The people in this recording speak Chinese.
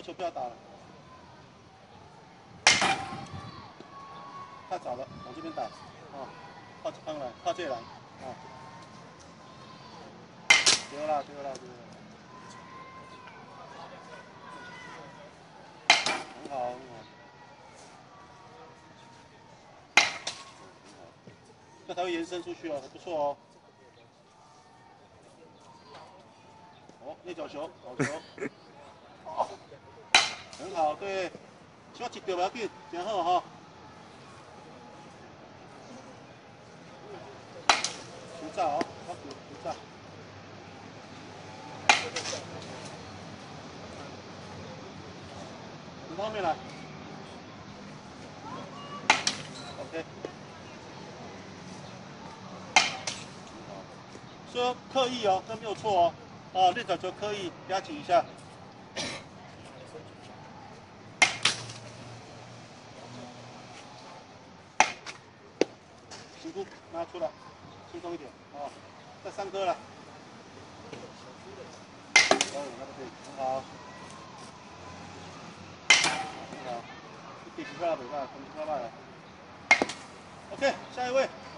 球不要打了，太早了，往这边打，啊，靠上来，靠这来，啊，丢了，丢了，丢了，很好，很好，这才会延伸出去哦，很不错哦。哦，内角球，好球，很好，对，希望一丢不要紧，真好哈。出炸哦，好，出炸。从后面来 ，OK。说刻意哦，这没有错哦。啊，内角球刻意压紧一下。评估拿出来，轻松一点啊。再3颗了。哦，那个对，很好。很好。第几颗了？北大，第几颗了？OK， 下一位。